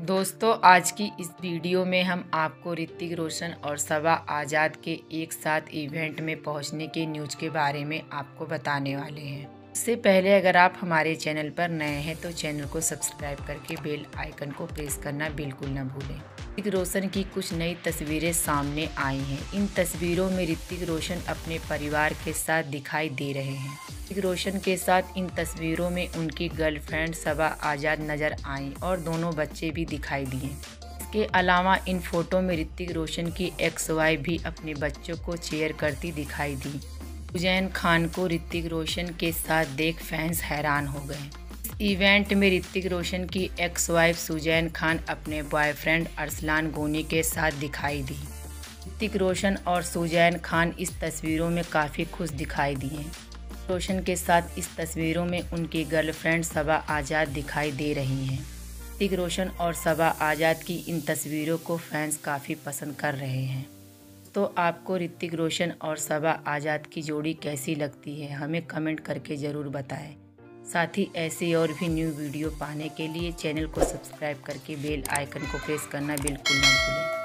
दोस्तों, आज की इस वीडियो में हम आपको ऋतिक रोशन और सबा आज़ाद के एक साथ इवेंट में पहुंचने के न्यूज़ के बारे में आपको बताने वाले हैं। इससे पहले अगर आप हमारे चैनल पर नए हैं तो चैनल को सब्सक्राइब करके बेल आइकन को प्रेस करना बिल्कुल न भूलें। ऋतिक रोशन की कुछ नई तस्वीरें सामने आई हैं। इन तस्वीरों में ऋतिक रोशन अपने परिवार के साथ दिखाई दे रहे हैं। ऋतिक रोशन के साथ इन तस्वीरों में उनकी गर्लफ्रेंड सबा आज़ाद नजर आई और दोनों बच्चे भी दिखाई दिए। इसके अलावा इन फोटो में ऋतिक रोशन की एक्स वाइफ भी अपने बच्चों को चेयर करती दिखाई दी। सुजैन खान को ऋतिक रोशन के साथ देख फैंस हैरान हो गए। इस इवेंट में ऋतिक रोशन की एक्स वाइफ सुजैन खान अपने बॉयफ्रेंड अरसलान गोनी के साथ दिखाई दी। ऋतिक रोशन और सुजैन खान इस तस्वीरों में काफ़ी खुश दिखाई दिए। रोशन के साथ इस तस्वीरों में उनकी गर्लफ्रेंड सबा आज़ाद दिखाई दे रही हैं। ऋतिक रोशन और सबा आज़ाद की इन तस्वीरों को फैंस काफ़ी पसंद कर रहे हैं। तो आपको ऋतिक रोशन और सबा आज़ाद की जोड़ी कैसी लगती है, हमें कमेंट करके ज़रूर बताएं। साथ ही ऐसे और भी न्यू वीडियो पाने के लिए चैनल को सब्सक्राइब करके बेल आइकन को प्रेस करना बिल्कुल न भूलें।